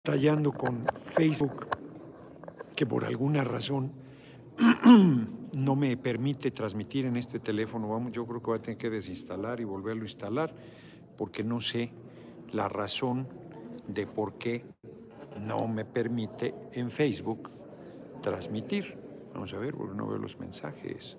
batallando con Facebook, que por alguna razón no me permite transmitir en este teléfono. Vamos, yo creo que voy a tener que desinstalar y volverlo a instalar, porque no sé la razón de por qué no me permite en Facebook transmitir. Vamos a ver, porque no veo los mensajes.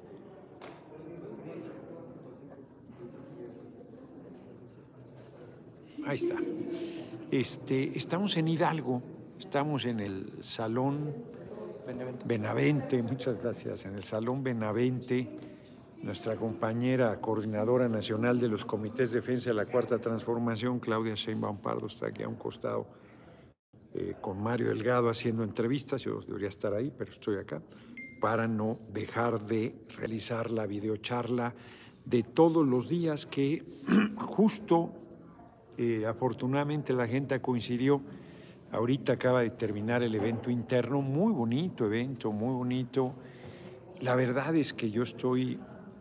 Ahí está. Estamos en Hidalgo, estamos en el Salón Benavente, muchas gracias, en el Salón Benavente. Nuestra compañera coordinadora nacional de los comités de defensa de la Cuarta Transformación, Claudia Sheinbaum Pardo, está aquí a un costado con Mario Delgado haciendo entrevistas. Yo debería estar ahí, pero estoy acá, para no dejar de realizar la videocharla de todos los días que justo, afortunadamente, la gente coincidió. Ahorita acaba de terminar el evento interno, muy bonito evento, muy bonito. La verdad es que yo estoy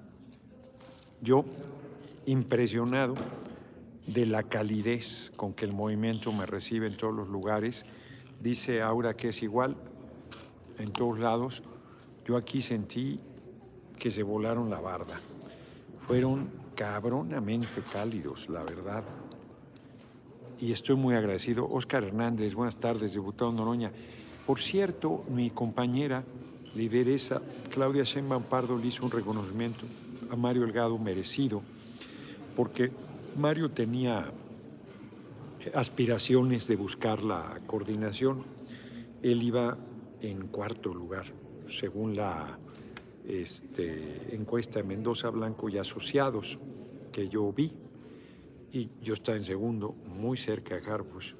impresionado de la calidez con que el movimiento me recibe en todos los lugares. Dice Aura que es igual en todos lados. Yo aquí sentí que se volaron la barda. Fueron cabronamente cálidos, la verdad. Y estoy muy agradecido. Óscar Hernández, buenas tardes, diputado Noroña. Por cierto, mi compañera lideresa Claudia Sheinbaum Pardo le hizo un reconocimiento a Mario Delgado merecido, porque Mario tenía aspiraciones de buscar la coordinación. Él iba en cuarto lugar, según la encuesta de Mendoza Blanco y Asociados que yo vi, y yo estaba en segundo, muy cerca de Harfuch.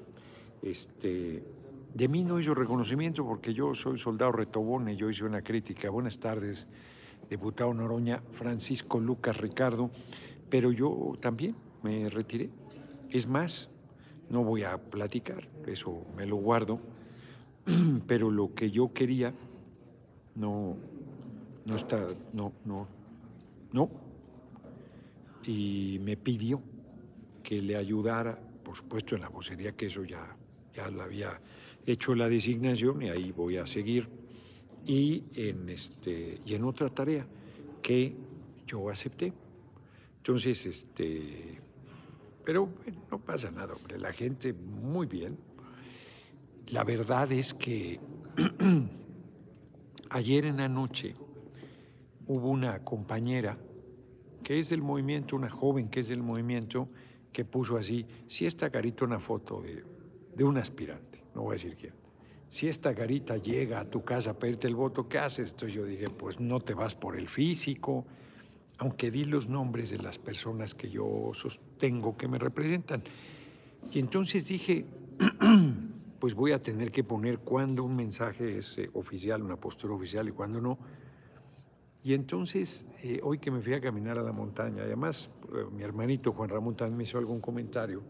De mí no hizo reconocimiento porque yo soy soldado retobone, yo hice una crítica. Buenas tardes, diputado Noroña, Francisco Lucas Ricardo, pero yo también me retiré. Es más, no voy a platicar, eso me lo guardo, pero lo que yo quería no está, no. Y me pidió que le ayudara, por supuesto en la vocería, que eso ya la había hecho la designación y ahí voy a seguir, y en otra tarea que yo acepté. Entonces, pero bueno, no pasa nada, hombre, la gente muy bien. La verdad es que ayer en la noche hubo una compañera que es del movimiento, una joven que es del movimiento, que puso así: si esta carita, una foto de un aspirante, no voy a decir quién, si esta carita llega a tu casa a pedirte el voto, ¿qué haces? Entonces yo dije, pues no te vas por el físico, aunque di los nombres de las personas que yo sostengo que me representan. Y entonces dije, pues voy a tener que poner cuándo un mensaje es oficial, una postura oficial, y cuándo no. Y entonces, hoy que me fui a caminar a la montaña, además mi hermanito Juan Ramón también me hizo algún comentario,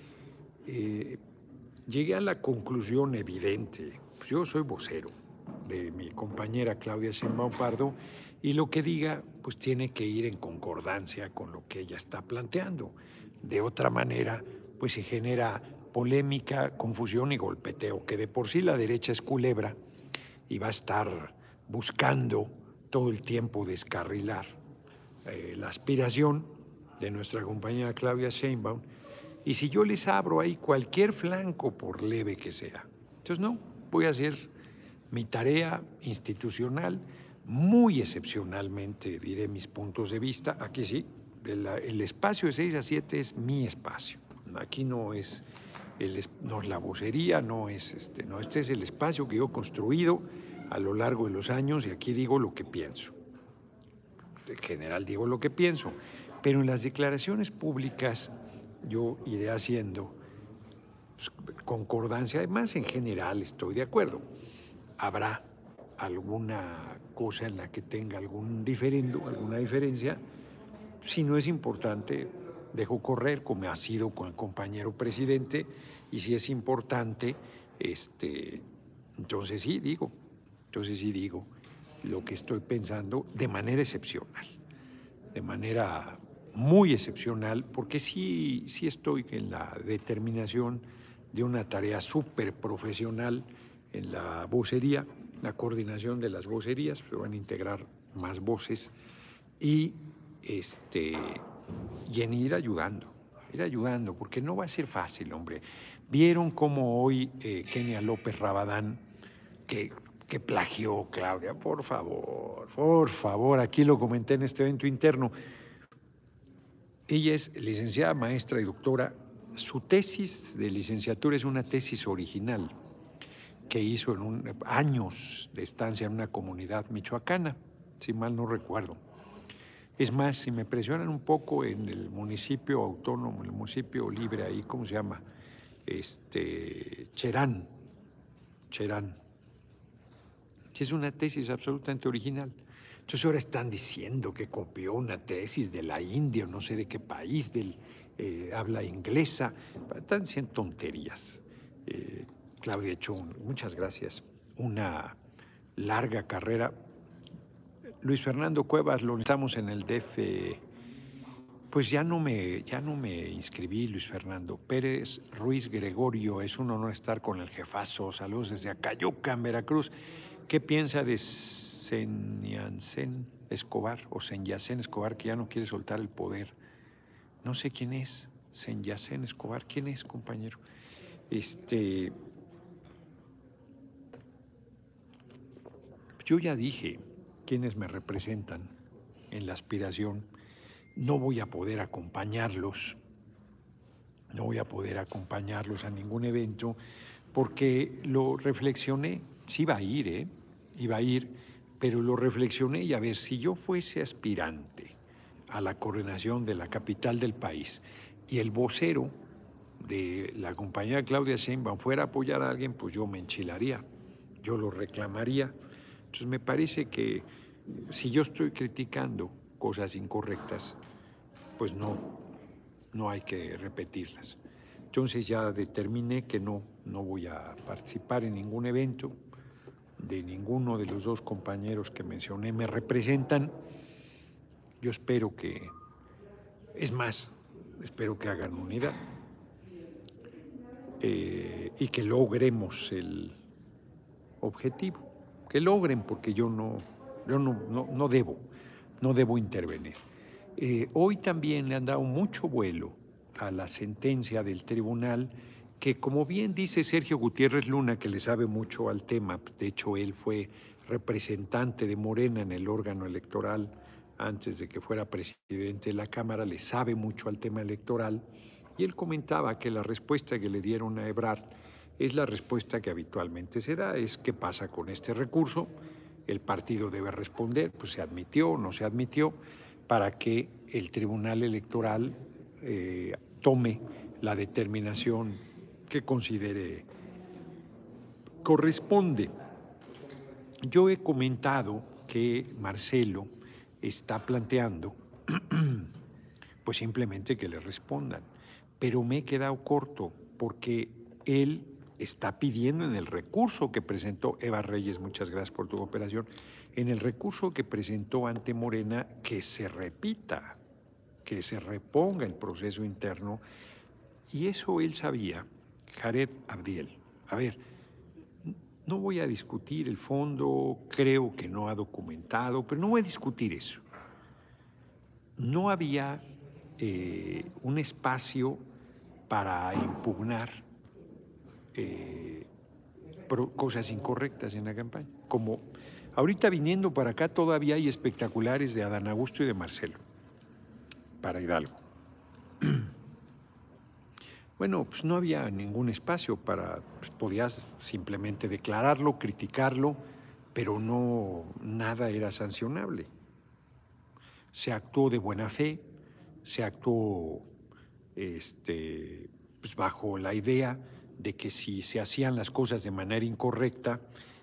llegué a la conclusión evidente. Pues yo soy vocero de mi compañera Claudia Sheinbaum Pardo, y lo que diga pues tiene que ir en concordancia con lo que ella está planteando. De otra manera, pues se genera polémica, confusión y golpeteo, que de por sí la derecha es culebra y va a estar buscando todo el tiempo descarrilar la aspiración de nuestra compañera Claudia Sheinbaum. Y si yo les abro ahí cualquier flanco, por leve que sea, entonces no, voy a hacer mi tarea institucional, muy excepcionalmente diré mis puntos de vista. Aquí sí, el espacio de 6 a 7 es mi espacio. Aquí no es, no es la vocería, no es no, este es el espacio que yo he construido a lo largo de los años, y aquí digo lo que pienso. En general digo lo que pienso, pero en las declaraciones públicas yo iré haciendo concordancia. Además, en general estoy de acuerdo. Habrá alguna cosa en la que tenga algún diferendo, alguna diferencia. Si no es importante, dejo correr, como ha sido con el compañero presidente, y si es importante, entonces sí digo lo que estoy pensando de manera excepcional, de manera muy excepcional, porque sí estoy en la determinación de una tarea súper profesional en la vocería, la coordinación de las vocerías, se van a integrar más voces y, y en ir ayudando, porque no va a ser fácil, hombre. Vieron cómo hoy Kenia López Rabadán, que plagió, Claudia, por favor, aquí lo comenté en este evento interno. Ella es licenciada, maestra y doctora. Su tesis de licenciatura es una tesis original que hizo en años de estancia en una comunidad michoacana, si mal no recuerdo. Es más, si me presionan un poco en el municipio autónomo, el municipio libre ahí, ¿cómo se llama? Cherán. Es una tesis absolutamente original. Entonces ahora están diciendo que copió una tesis de la India o no sé de qué país, habla inglesa. Están diciendo tonterías. Claudia ha hecho, muchas gracias, una larga carrera. Luis Fernando Cuevas, lo estamos en el DF. Pues ya no me inscribí, Luis Fernando. Pérez Ruiz Gregorio, es un honor estar con el jefazo. Saludos desde Acayucan, Veracruz. ¿Qué piensa de Senyacén Escobar o Senyacén Escobar, que ya no quiere soltar el poder? No sé quién es Senyacén Escobar. ¿Quién es, compañero? Yo ya dije quiénes me representan en la aspiración. No voy a poder acompañarlos. No voy a poder acompañarlos a ningún evento porque lo reflexioné. Sí iba a ir, iba a ir, pero lo reflexioné y a ver, si yo fuese aspirante a la coordinación de la capital del país y el vocero de la compañera Claudia Sheinbaum fuera a apoyar a alguien, pues yo me enchilaría, yo lo reclamaría. Entonces me parece que si yo estoy criticando cosas incorrectas, pues no hay que repetirlas. Entonces ya determiné que no voy a participar en ningún evento de ninguno de los dos compañeros que mencioné. Me representan. Yo espero que, es más, espero que hagan unidad y que logremos el objetivo. Que logren, porque yo no debo intervenir. Hoy también le han dado mucho vuelo a la sentencia del tribunal que, como bien dice Sergio Gutiérrez Luna, que le sabe mucho al tema, de hecho él fue representante de Morena en el órgano electoral antes de que fuera presidente de la Cámara, le sabe mucho al tema electoral, y él comentaba que la respuesta que le dieron a Ebrard es la respuesta que habitualmente se da, es qué pasa con este recurso, el partido debe responder, pues se admitió o no se admitió, para que el Tribunal Electoral tome la determinación que considere corresponde. Yo he comentado que Marcelo está planteando pues simplemente que le respondan, pero me he quedado corto porque él está pidiendo en el recurso que presentó Eva Reyes, muchas gracias por tu cooperación, en el recurso que presentó ante Morena, que se repita, que se reponga el proceso interno, y eso él sabía, Jared Abdiel. A ver, no voy a discutir el fondo, creo que no ha documentado, pero no voy a discutir eso. No había un espacio para impugnar cosas incorrectas en la campaña. Como ahorita viniendo para acá todavía hay espectaculares de Adán Augusto y de Marcelo para Hidalgo. Bueno, pues no había ningún espacio para, pues podías simplemente declararlo, criticarlo, pero nada era sancionable. Se actuó de buena fe, se actuó pues bajo la idea de que si se hacían las cosas de manera incorrecta,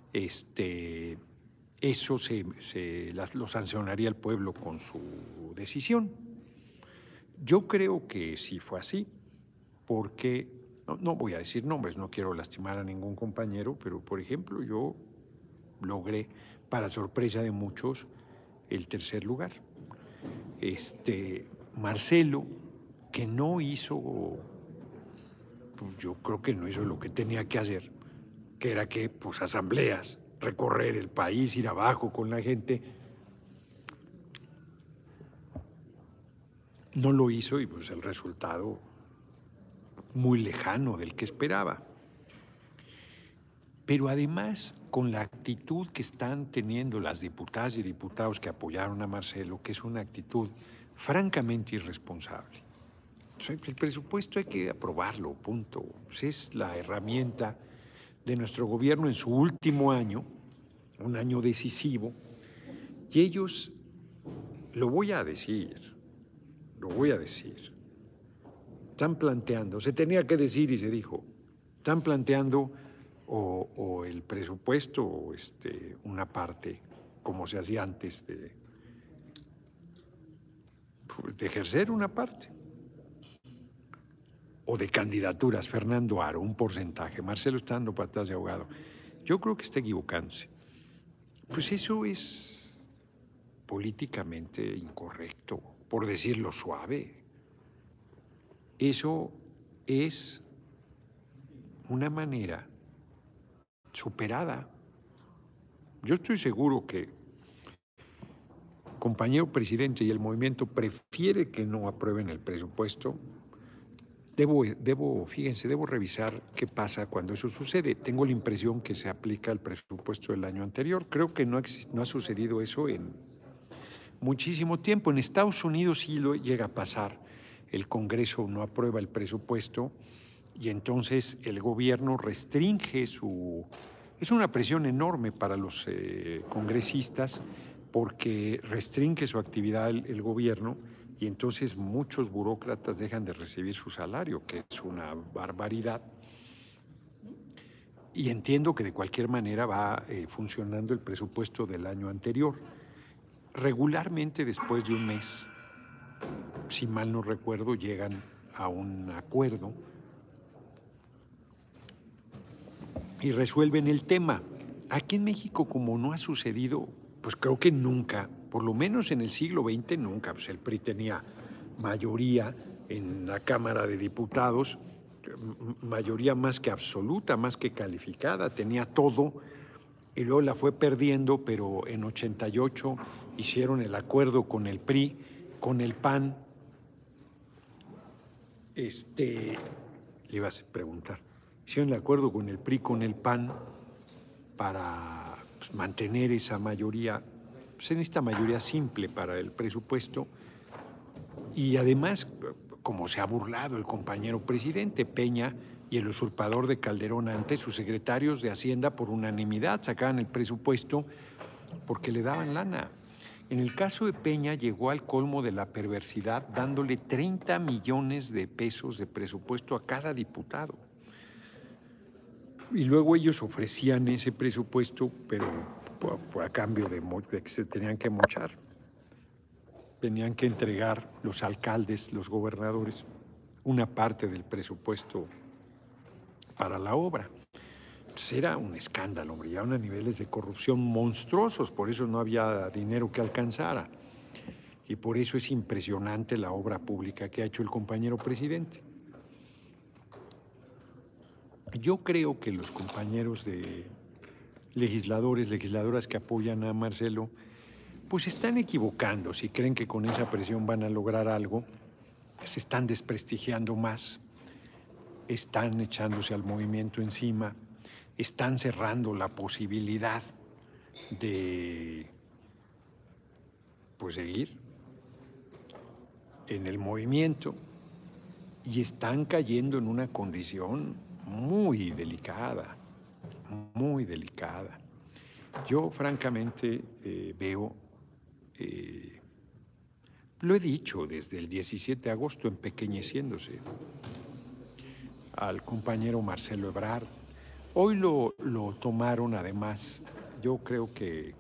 eso lo sancionaría el pueblo con su decisión. Yo creo que sí fue así, porque, no voy a decir nombres, no quiero lastimar a ningún compañero, pero por ejemplo yo logré, para sorpresa de muchos, el tercer lugar. Marcelo, que no hizo pues yo creo que no hizo lo que tenía que hacer, que era que, pues, asambleas, recorrer el país, ir abajo con la gente. No lo hizo y pues el resultado muy lejano del que esperaba. Pero además, con la actitud que están teniendo las diputadas y diputados que apoyaron a Marcelo, que es una actitud francamente irresponsable. El presupuesto hay que aprobarlo, punto. Pues es la herramienta de nuestro gobierno en su último año, un año decisivo, y ellos, lo voy a decir, están planteando, se tenía que decir y se dijo, están planteando o el presupuesto o una parte, como se hacía antes, de ejercer una parte, o de candidaturas, Fernando Aro, un porcentaje, Marcelo está dando patadas de ahogado. Yo creo que está equivocándose. Pues eso es políticamente incorrecto, por decirlo suave. Eso es una manera superada. Yo estoy seguro que el compañero presidente y el movimiento prefiere que no aprueben el presupuesto. Fíjense, debo revisar qué pasa cuando eso sucede. Tengo la impresión que se aplica el presupuesto del año anterior. Creo que no ha sucedido eso en muchísimo tiempo. En Estados Unidos sí lo llega a pasar. El Congreso no aprueba el presupuesto y entonces el gobierno restringe su... Es una presión enorme para los congresistas porque restringe su actividad el gobierno y entonces muchos burócratas dejan de recibir su salario, que es una barbaridad. Y entiendo que de cualquier manera va funcionando el presupuesto del año anterior. Regularmente después de un mes, si mal no recuerdo, llegan a un acuerdo y resuelven el tema. Aquí en México, como no ha sucedido, pues creo que nunca, por lo menos en el siglo XX nunca, pues el PRI tenía mayoría en la Cámara de Diputados, mayoría más que absoluta, más que calificada, tenía todo, y luego la fue perdiendo, pero en 88 hicieron el acuerdo con el PRI, con el PAN. Le ibas a preguntar. Hicieron el acuerdo con el PRI, con el PAN, para pues, mantener esa mayoría, pues, en esta mayoría simple para el presupuesto. Y además, como se ha burlado el compañero presidente Peña y el usurpador de Calderón antes, sus secretarios de Hacienda por unanimidad sacaban el presupuesto porque le daban lana. En el caso de Peña llegó al colmo de la perversidad dándole 30 millones de pesos de presupuesto a cada diputado. Y luego ellos ofrecían ese presupuesto, pero a cambio de que se tenían que mochar. Tenían que entregar los alcaldes, los gobernadores, una parte del presupuesto para la obra. Entonces era un escándalo, hombre, llegaban a niveles de corrupción monstruosos, por eso no había dinero que alcanzara. Y por eso es impresionante la obra pública que ha hecho el compañero presidente. Yo creo que los compañeros de legisladoras que apoyan a Marcelo, pues están equivocando si creen que con esa presión van a lograr algo. Se están desprestigiando más, están echándose al movimiento encima, están cerrando la posibilidad de pues, seguir en el movimiento y están cayendo en una condición muy delicada, muy delicada. Yo francamente veo, lo he dicho desde el 17 de agosto, empequeñeciéndose al compañero Marcelo Ebrard. Hoy lo tomaron además, yo creo que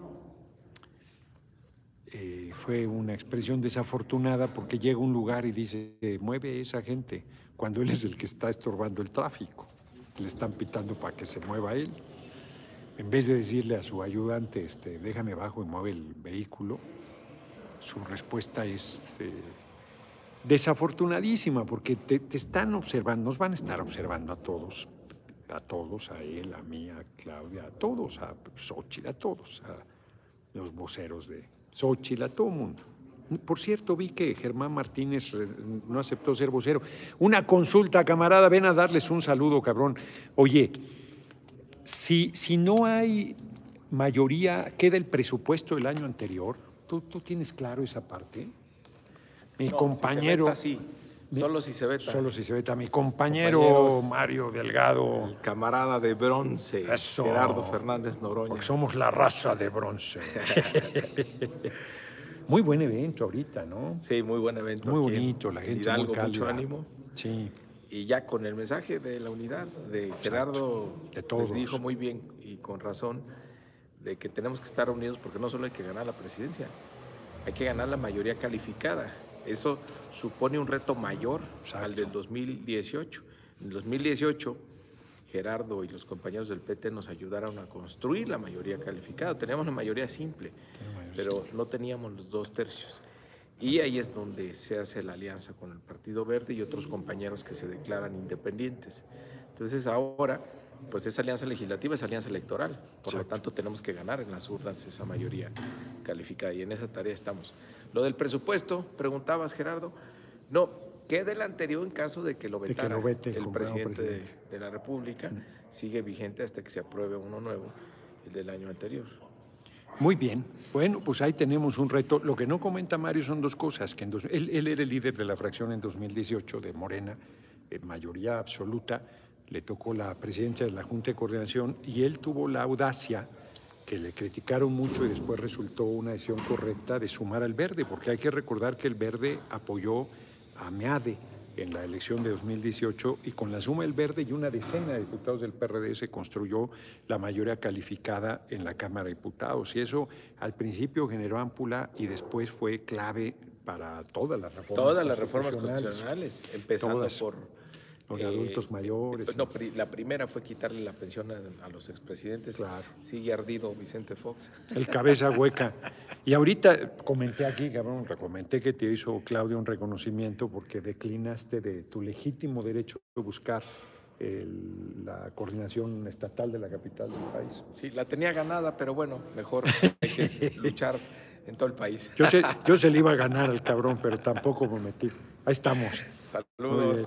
fue una expresión desafortunada porque llega a un lugar y dice, mueve esa gente, cuando él es el que está estorbando el tráfico. Le están pitando para que se mueva él. En vez de decirle a su ayudante, déjame bajo y mueve el vehículo, su respuesta es desafortunadísima, porque te están observando, nos van a estar observando a todos, a él, a mí, a Claudia, a todos, a Xóchitl, a todos, a los voceros de Xóchitl, a todo el mundo. Por cierto, vi que Germán Martínez no aceptó ser vocero. Una consulta, camarada, ven a darles un saludo, cabrón. Oye, si no hay mayoría, queda el presupuesto del año anterior. ¿Tú tienes claro esa parte? Mi compañero... Si se veta, sí. Solo si se veta. Solo si se veta. Mi compañero Mario Delgado. El camarada de bronce. Eso. Gerardo Fernández Noroña. Porque somos la raza de bronce. Muy buen evento ahorita, ¿no? Sí, muy buen evento. Muy bonito, la gente Hidalgo, muy cálida. mucho ánimo. Sí. Y ya con el mensaje de la unidad de Gerardo, de todos. les dijo muy bien y con razón de que tenemos que estar unidos porque no solo hay que ganar la presidencia, hay que ganar la mayoría calificada. Eso supone un reto mayor al del 2018. En el 2018, Gerardo y los compañeros del PT nos ayudaron a construir la mayoría calificada. Teníamos la mayoría simple, pero no teníamos los 2/3. Y ahí es donde se hace la alianza con el Partido Verde y otros compañeros que se declaran independientes. Entonces ahora, pues esa alianza legislativa es alianza electoral. Por lo tanto, tenemos que ganar en las urnas esa mayoría calificada y en esa tarea estamos. Lo del presupuesto, preguntabas, Gerardo, no, queda el anterior en caso de que lo vetara el presidente de la República, sigue vigente hasta que se apruebe uno nuevo, el del año anterior. Muy bien. Bueno, pues ahí tenemos un reto. Lo que no comenta Mario son dos cosas. Que él era el líder de la fracción en 2018 de Morena, en mayoría absoluta. Le tocó la presidencia de la Junta de Coordinación y él tuvo la audacia, que le criticaron mucho y después resultó una decisión correcta, de sumar al Verde, porque hay que recordar que el Verde apoyó a Meade en la elección de 2018 y con la suma del Verde y una decena de diputados del PRD se construyó la mayoría calificada en la Cámara de Diputados. Y eso al principio generó ámpula y después fue clave para todas las reformas. Todas las reformas constitucionales, empezando por los de adultos mayores. No, la primera fue quitarle la pensión a los expresidentes. Claro. Sigue ardido Vicente Fox. El cabeza hueca. Y ahorita comenté aquí, cabrón, comenté que te hizo Claudia un reconocimiento porque declinaste de tu legítimo derecho de buscar la coordinación estatal de la capital del país. Sí, la tenía ganada, pero bueno, mejor hay que luchar en todo el país. Yo se le iba a ganar al cabrón, pero tampoco me metí. Ahí estamos. Saludos.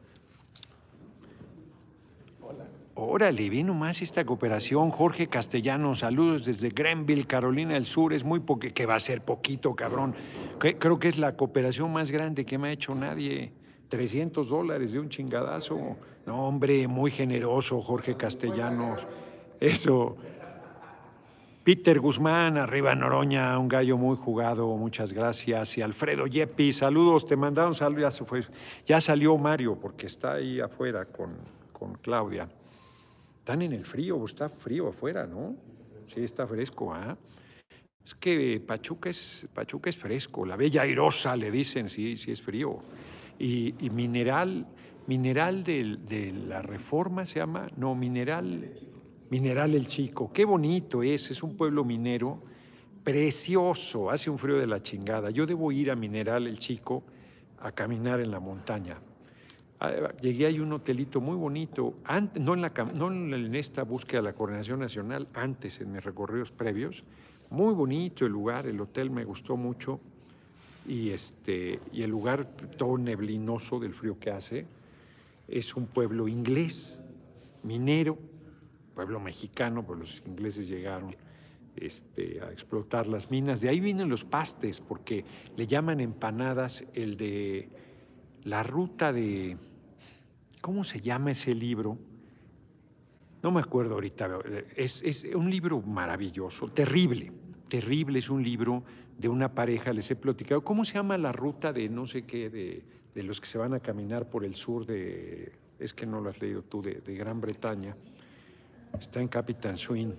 Órale, vino más esta cooperación. Jorge Castellanos, saludos desde Greenville, Carolina del Sur. Es muy poquito, que va a ser poquito, cabrón. Creo que es la cooperación más grande que me ha hecho nadie. $300 de un chingadazo. No, hombre, muy generoso, Jorge Castellanos. Eso. Peter Guzmán, arriba Noroña, un gallo muy jugado, muchas gracias. Y Alfredo Yeppi, saludos, te mandaron saludos, ya se fue. Ya salió Mario, porque está ahí afuera con Claudia. Están en el frío, está frío afuera, ¿no? Sí, está fresco, ¿ah? Es que Pachuca es fresco, la Bella Airosa le dicen, sí es frío. Y mineral de la Reforma se llama, no, Mineral El Chico. Qué bonito es un pueblo minero precioso, hace un frío de la chingada. Yo debo ir a Mineral El Chico a caminar en la montaña. Llegué a un hotelito muy bonito, no en esta búsqueda de la coordinación nacional, antes en mis recorridos previos. Muy bonito el lugar, el hotel me gustó mucho y el lugar todo neblinoso del frío que hace. Es un pueblo inglés, minero, pueblo mexicano, pues los ingleses llegaron a explotar las minas. De ahí vienen los pastes, porque le llaman empanadas el de la ruta de... ¿Cómo se llama ese libro? No me acuerdo ahorita. Es un libro maravilloso, terrible, es un libro de una pareja, les he platicado. ¿Cómo se llama la ruta de no sé qué, de los que se van a caminar por el sur de... Es que no lo has leído tú, de Gran Bretaña. Está en Capitán Swing.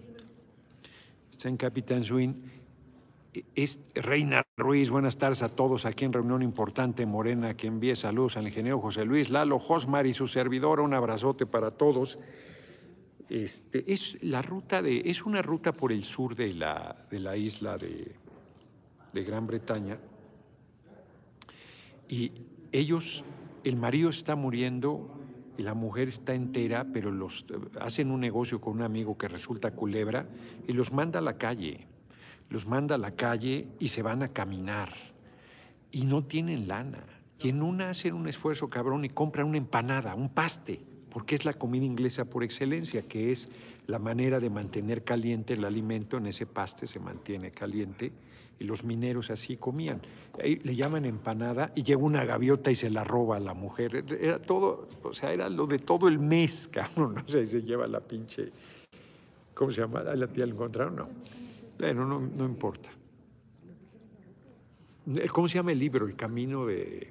Es Reina Ruiz, buenas tardes a todos aquí en reunión importante Morena, que envíe saludos al ingeniero José Luis, Lalo, Josmar y su servidora, un abrazote para todos. Es una ruta por el sur de la isla de Gran Bretaña y el marido está muriendo y la mujer está entera, pero hacen un negocio con un amigo que resulta culebra y los manda a la calle. Los manda a la calle y se van a caminar y no tienen lana. Y en una hacen un esfuerzo cabrón y compran una empanada, un paste, porque es la comida inglesa por excelencia, que es la manera de mantener caliente el alimento. En ese paste se mantiene caliente y los mineros así comían. Ahí le llaman empanada y llega una gaviota y se la roba a la mujer. Era todo, o sea, era lo de todo el mes, cabrón. O sea, y se lleva la pinche, ¿cómo se llama? ¿La tía la encontraron? No. Bueno, no importa. ¿Cómo se llama el libro? El camino de...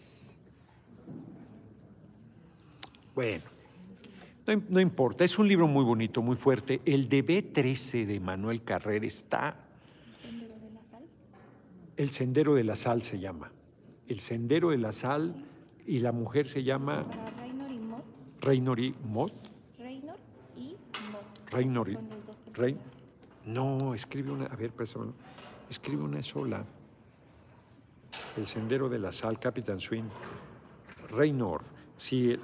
Bueno, no importa. Es un libro muy bonito, muy fuerte. El de B13 de Manuel Carrer está... El Sendero de la Sal se llama. El Sendero de la Sal, y la mujer se llama... Reynor y Mott. Reynor y Mott. Reynor y Mott. Reynor y... No, escribe una... A ver, préstame. Escribe una sola. El Sendero de la Sal, Capitán Swing. Reynor. Sí,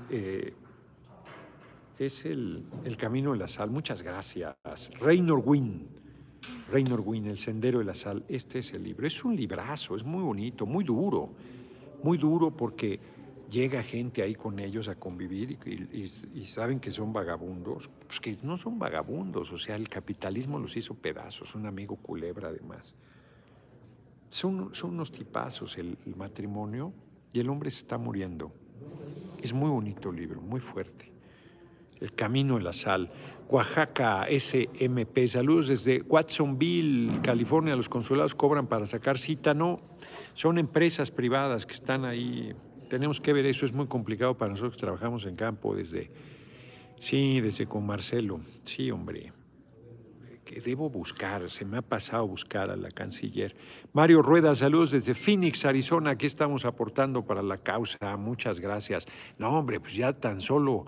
es el Camino de la Sal. Muchas gracias. Reynor Wynn. Reynor Wynn, El Sendero de la Sal. Este es el libro. Es un librazo, es muy bonito, muy duro. Muy duro porque llega gente ahí con ellos a convivir y saben que son vagabundos. Pues que no son vagabundos, o sea, el capitalismo los hizo pedazos. Un amigo culebra, además. Son unos tipazos el matrimonio, y el hombre se está muriendo. Es muy bonito el libro, muy fuerte. El Camino de la Sal. Oaxaca, SMP. Saludos desde Watsonville, California. Los consulados cobran para sacar cita. No, son empresas privadas que están ahí. Tenemos que ver eso, es muy complicado para nosotros que trabajamos en campo desde con Marcelo. Sí, hombre. Que debo buscar, se me ha pasado buscar a la canciller. Mario Rueda, saludos desde Phoenix, Arizona. Aquí estamos aportando para la causa. Muchas gracias. No, hombre, pues ya tan solito,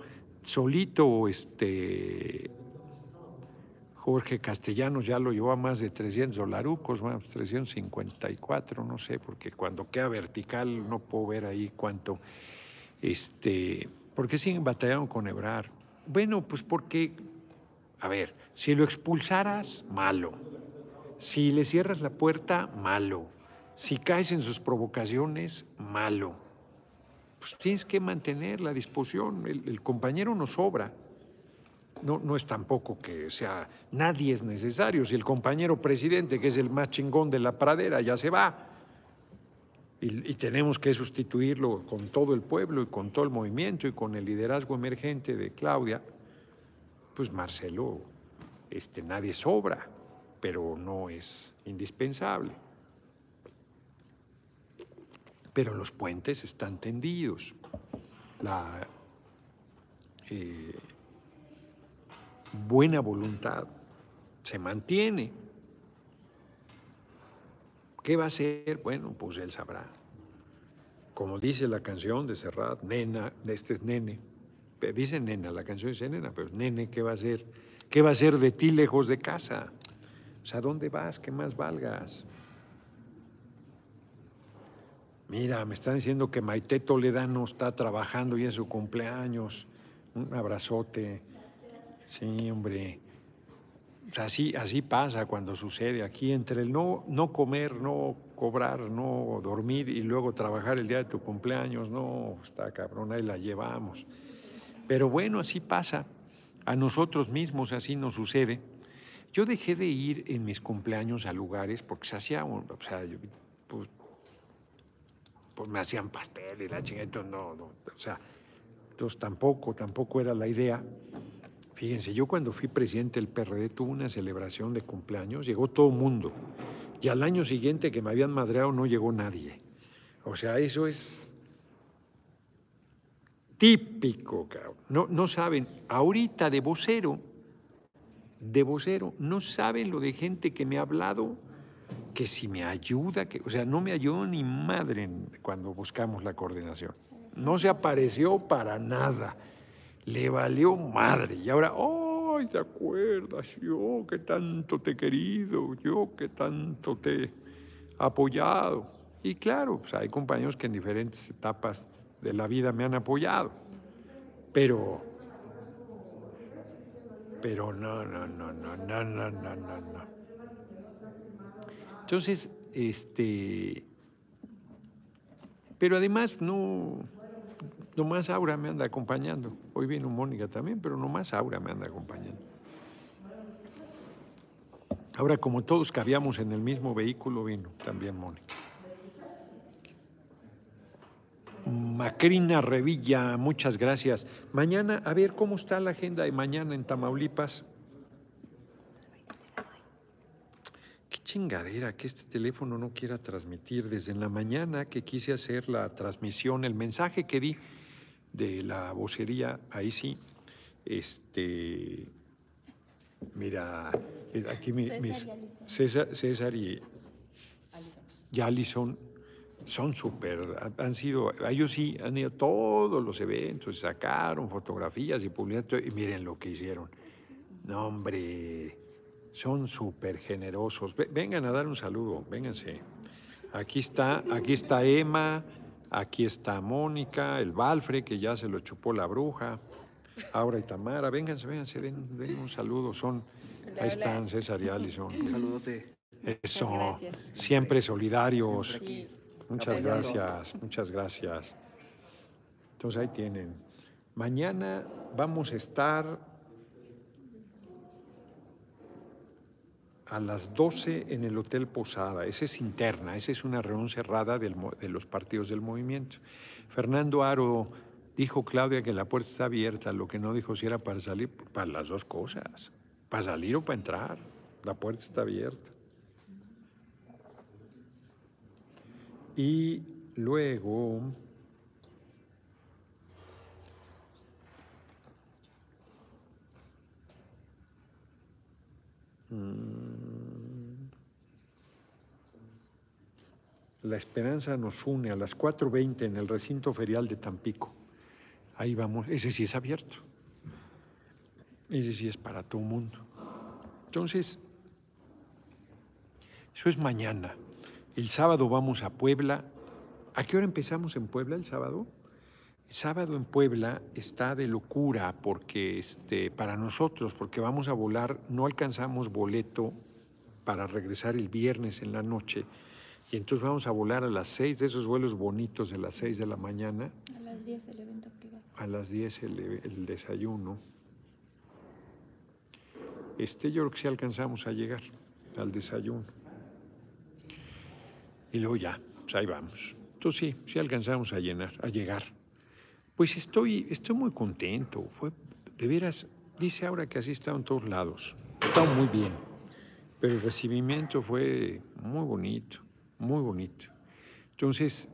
Jorge Castellanos ya lo llevó a más de $300, bueno, 354, no sé, porque cuando queda vertical no puedo ver ahí cuánto. ¿Por qué siguen batallando con Ebrard? Bueno, pues porque, a ver, si lo expulsaras, malo. Si le cierras la puerta, malo. Si caes en sus provocaciones, malo. Pues tienes que mantener la disposición. El compañero no sobra. No es tampoco que sea, nadie es necesario. Si el compañero presidente, que es el más chingón de la pradera, ya se va, y tenemos que sustituirlo con todo el pueblo y con todo el movimiento y con el liderazgo emergente de Claudia, pues Marcelo, nadie sobra, pero no es indispensable. Pero los puentes están tendidos. La buena voluntad se mantiene. ¿Qué va a hacer? Bueno, pues él sabrá. Como dice la canción de Serrat, nena, este es nene. Dice nena, la canción dice nena, pero nene, ¿qué va a hacer? ¿Qué va a hacer de ti lejos de casa? O sea, ¿dónde vas? ¿Qué más valgas? Mira, me están diciendo que Maite Toledano está trabajando y es su cumpleaños. Un abrazote. Sí, hombre. O sea, así pasa cuando sucede aquí, entre el no comer, no cobrar, no dormir y luego trabajar el día de tu cumpleaños. No, está cabrón, ahí la llevamos. Pero bueno, así pasa. A nosotros mismos así nos sucede. Yo dejé de ir en mis cumpleaños a lugares porque se hacía, o sea, pues me hacían pastel y la chingada, o sea, entonces tampoco era la idea. Fíjense, yo cuando fui presidente del PRD tuve una celebración de cumpleaños, llegó todo el mundo, y al año siguiente que me habían madreado no llegó nadie. O sea, eso es típico, cabrón. No saben, ahorita de vocero, no saben lo de gente que me ha hablado, que si me ayuda, o sea, no me ayudó ni madre cuando buscamos la coordinación. No se apareció para nada. Le valió madre. Y ahora, ¡ay, te acuerdas! Yo que tanto te he querido, yo que tanto te he apoyado. Y claro, pues hay compañeros que en diferentes etapas de la vida me han apoyado, pero no, no, no, no, no, no, no, no, no. Entonces, pero además nomás Aura me anda acompañando. Hoy vino Mónica también, pero nomás Aura me anda acompañando. Ahora, como todos cabíamos en el mismo vehículo, vino también Mónica. Macrina Revilla, muchas gracias. Mañana, a ver, ¿cómo está la agenda de mañana en Tamaulipas? Qué chingadera que este teléfono no quiera transmitir. Desde la mañana que quise hacer la transmisión, el mensaje que di de la vocería, ahí sí, mira, aquí César y Alison son súper, han sido, ellos sí han ido a todos los eventos, sacaron fotografías y publicaron, y miren lo que hicieron. No, hombre, son súper generosos. Vengan a dar un saludo, vénganse. Aquí está Emma, aquí está Mónica, el Valfre, que ya se lo chupó la bruja. Aura y Tamara, vénganse, den un saludo. Ahí están César y Alison. Un saludote. Eso, siempre solidarios. Sí. Muchas gracias. Entonces ahí tienen. Mañana vamos a estar a las 12 en el Hotel Posada. Esa es interna, esa es una reunión cerrada de los partidos del movimiento. Fernando Aro dijo, Claudia, que la puerta está abierta. Lo que no dijo si era para salir, para las dos cosas. Para salir o para entrar. La puerta está abierta. Y luego, La Esperanza nos une a las 4:20 en el recinto ferial de Tampico. Ahí vamos, ese sí es abierto. Ese sí es para todo el mundo. Entonces, eso es mañana. El sábado vamos a Puebla. ¿A qué hora empezamos en Puebla el sábado? El sábado en Puebla está de locura porque para nosotros, porque vamos a volar, no alcanzamos boleto para regresar el viernes en la noche. Y entonces vamos a volar a las 6 de esos vuelos bonitos de las 6 de la mañana. A las 10 el evento privado. A las 10 el desayuno. Yo creo que sí alcanzamos a llegar al desayuno. Y luego ya, pues ahí vamos. Entonces sí alcanzamos a llegar. Pues estoy muy contento. De veras, dice ahora que así estaba en todos lados. Estaba muy bien. Pero el recibimiento fue muy bonito, muy bonito. Entonces,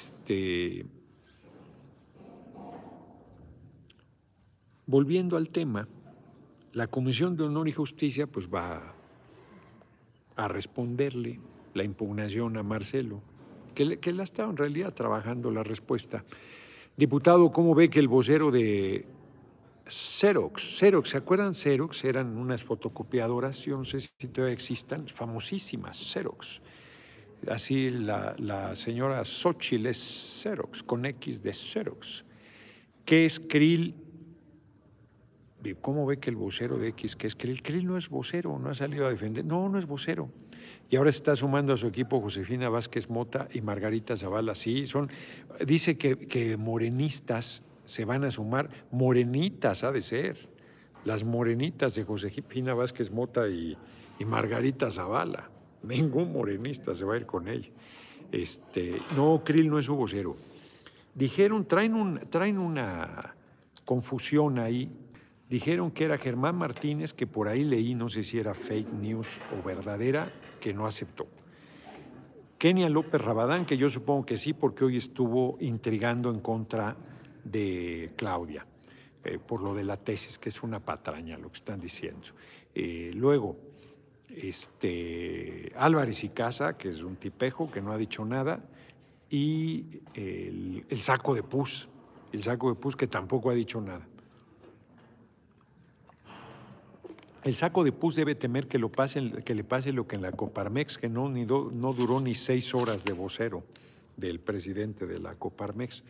volviendo al tema, la Comisión de Honor y Justicia pues va a responderle la impugnación a Marcelo, que la estaba en realidad trabajando la respuesta. Diputado, ¿cómo ve que el vocero de Xerox, ¿se acuerdan Xerox? Eran unas fotocopiadoras, yo no sé si todavía existan, famosísimas, Xerox. Así la señora Xochitl es Xerox, con X de Xerox. ¿Qué es Krill? ¿Cómo ve que el vocero de X, que es Krill? Krill no es vocero, no ha salido a defender. No es vocero. Y ahora se está sumando a su equipo Josefina Vázquez Mota y Margarita Zavala. Sí, dice que morenistas se van a sumar, morenitas ha de ser, las morenitas de Josefina Vázquez Mota y Margarita Zavala. Ningún morenista se va a ir con ella. No, Krill no es su vocero. Dijeron, traen una confusión ahí. Dijeron que era Germán Martínez, que por ahí leí, no sé si era fake news o verdadera, que no aceptó. Kenia López Rabadán, que yo supongo que sí, porque hoy estuvo intrigando en contra de Claudia, por lo de la tesis, que es una patraña lo que están diciendo. Luego, Álvarez y Casa, que es un tipejo, que no ha dicho nada, y el saco de pus, que tampoco ha dicho nada. El saco de pus debe temer que le pase lo que en la Coparmex, que no duró ni 6 horas de vocero del presidente de la Coparmex.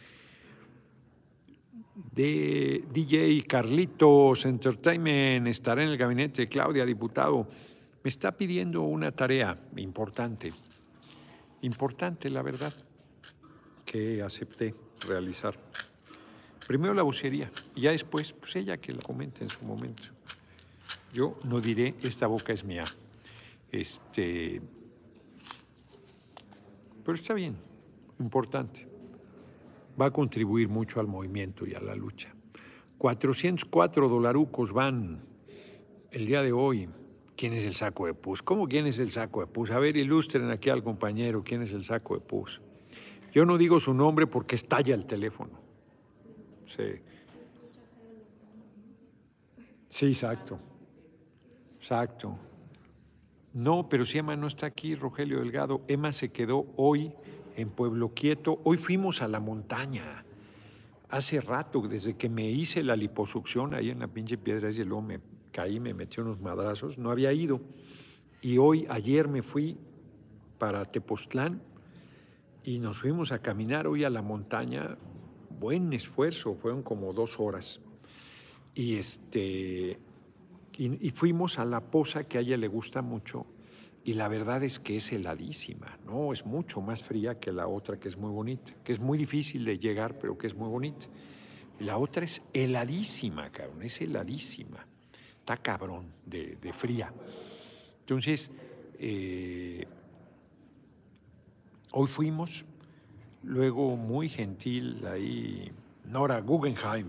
De DJ Carlitos Entertainment estará en el gabinete de Claudia, diputado. Me está pidiendo una tarea importante, la verdad, que acepté realizar. Primero la vocería y ya después, pues ella que la comente en su momento. Yo no diré, esta boca es mía. Pero está bien, importante. Va a contribuir mucho al movimiento y a la lucha. 404 dolarucos van el día de hoy. ¿Quién es el saco de pus? ¿Cómo quién es el saco de pus? A ver, ilustren aquí al compañero quién es el saco de pus. Yo no digo su nombre porque estalla el teléfono. Sí. Sí, exacto. Exacto. No, pero si Emma no está aquí, Rogelio Delgado. Emma se quedó hoy en Pueblo Quieto. Hoy fuimos a la montaña. Hace rato, desde que me hice la liposucción ahí en la pinche Piedras y luego me caí, me metí unos madrazos, no había ido. Y ayer me fui para Tepoztlán y nos fuimos a caminar hoy a la montaña. Buen esfuerzo, fueron como 2 horas. Y fuimos a la poza que a ella le gusta mucho y la verdad es que es heladísima, ¿no? Es mucho más fría que la otra que es muy bonita, que es muy difícil de llegar, pero que es muy bonita. Y la otra es heladísima, cabrón, es heladísima. Está cabrón de fría. Entonces, hoy fuimos, luego muy gentil ahí, Nora Guggenheim,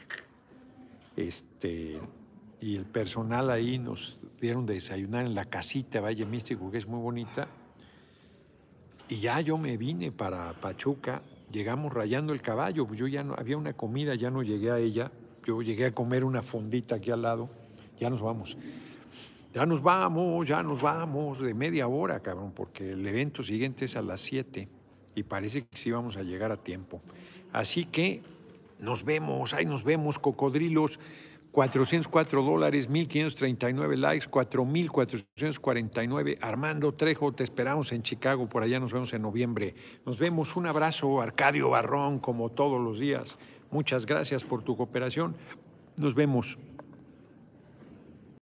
y el personal ahí nos dieron de desayunar en la casita Valle Místico, que es muy bonita. Y ya yo me vine para Pachuca, llegamos rayando el caballo, pues yo ya no, había una comida, ya no llegué a ella, yo llegué a comer una fondita aquí al lado, ya nos vamos. Ya nos vamos, de media hora, cabrón, porque el evento siguiente es a las 7 y parece que sí vamos a llegar a tiempo. Así que nos vemos, ahí nos vemos, cocodrilos. 404 dólares, 1,539 likes, 4,449. Armando Trejo, te esperamos en Chicago, por allá nos vemos en noviembre. Nos vemos, un abrazo, Arcadio Barrón, como todos los días. Muchas gracias por tu cooperación. Nos vemos.